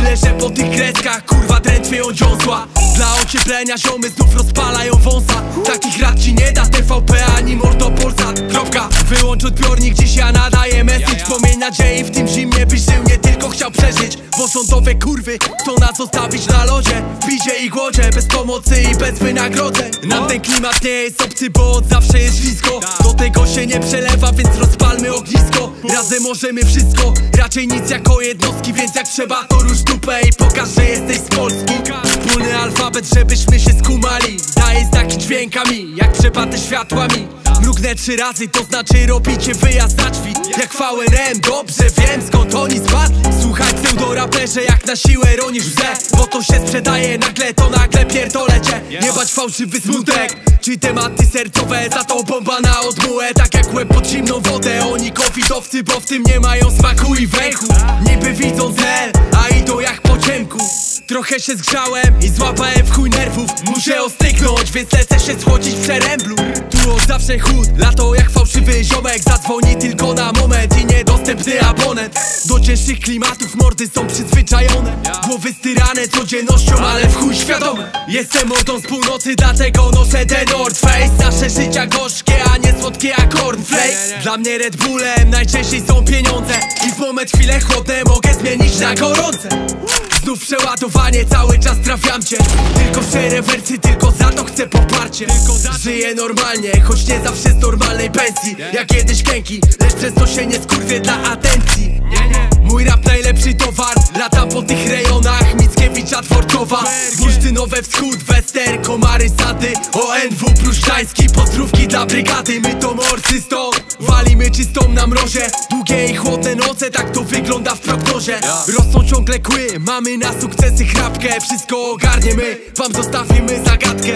Tyle, że po tych kreskach kurwa drętwieją dziąsła. Dla ocieplenia ziomy znów rozpalają wąsa. Takich rad ci nie da TVP ani Mordopolsat. Kropka. Wyłącz odbiornik, dziś ja nadaję message. Płomień nadziei w tym zimnie byś żył, nie tylko chciał przeżyć. Bo rządowe kurwy chcą nas zostawić na lodzie, w bidzie i głodzie, bez pomocy i bez wynagrodzeń. Nam ten klimat nie jest obcy, bo od zawsze jest blisko. Do tego się nie przelewa, więc rozpalmy ognisko. Razem możemy wszystko, raczej nic jako jednostki. Więc jak trzeba to rusz dupę i pokaż, że jesteś z Polski. Wspólny alfabet, żebyśmy się skumali. Daję znaki dźwiękami, jak przepaty światłami. Mrugnę 3 razy, to znaczy robicie wyjazd na drzwi. Jak VNM, dobrze wiem skąd oni spadli. Słuchaj pseudoraperze, jak na siłę ronisz łzę. Bo to się sprzedaje nagle, to nagle pierdolę cię. Nie bać fałszywy smutek, czy tematy sercowe. Za to bomba na odmułę, tak jak łeb pod zimną wodę. Oni covidowcy, bo w tym nie mają smaku i węchu. Niby widzą cel, a idą jak po ciemku. Trochę się zgrzałem i złapałem w chuj nerwów. Muszę ostygnąć, więc lecę się schłodzić w przeręblu. Tu od zawsze chód, lato jak fałszywy ziomek. Zadzwoni tylko na moment i niedostępny abonent. Do cięższych klimatów mordy są przyzwyczajone. Głowy styrane codziennością, ale w chuj świadome. Jestem mordą z północy, dlatego noszę ten North Face. Nasze życia gorzkie, a nie słodkie jak cornflakes. Dla mnie Red Bullem najczęściej są pieniądze. I w moment chwile chłodne mogę zmienić na gorące. Znów przeładowanie, cały czas trafiam cię. Tylko szczere wersy, tylko za to chcę poparcie. Żyję normalnie, choć nie zawsze z normalnej pensji. Jak kiedyś kęki, lecz przez to się nie skurwię dla atencji. Mój rap najlepszy towar, latam po tych rejonach Mickiewicza, Dworcowa, Bursztynowe Wschód, Wester, Komary, Sady, ONW, Pruszczański, pozdrówki dla brygady. My to morsy stąd, walimy czystą na mrozie. Długie i chłodne noce, tak to wygląda w prognozie. Rosną ciągle kły, mamy na sukcesy chrapkę. Wszystko ogarniemy, wam zostawimy zagadkę.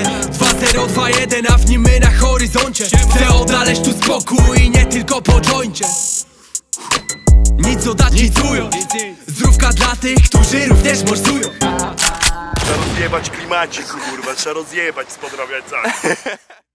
2-0-2-1, a w nim my na horyzoncie. Chcę odnaleźć tu spokój i nie tylko po joincie. Nic oddać, nic ująć. Zdrówka dla tych, którzy również morsują. Trzeba rozjebać klimacik, kurwa, trzeba rozjebać z podrabiacami.